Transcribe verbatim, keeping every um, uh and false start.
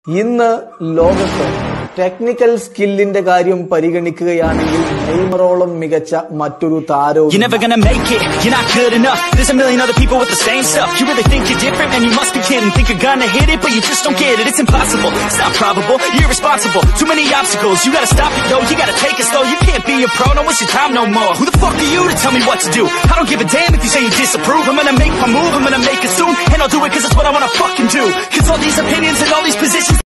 ഇന്ന് ലോകത്ത് ടെക്നിക്കൽ സ്കില്ലിന്റെ കാര്യം പരിഗണിക്കുകയാണെങ്കിൽ നെയ്മറോളം മികച്ച മറ്റൊരു താരവും You're never gonna make it, you're not good enough. There's a million other people with the same stuff. You really think you're different, man, you must be kidding. Think you're gonna hit it, but you just don't get it. It's impossible, it's not probable, you're irresponsible. Too many obstacles, you gotta stop it, yo. You gotta take it slow, you can't be a pro, don't waste your time no more. Who the fuck are you to tell me what to do? I don't give a damn if you say you disapprove. I'm gonna make my move, I'm gonna make it soon, and I'll do it cause it's what I wanna fucking do. Cause all these opinions and all these positions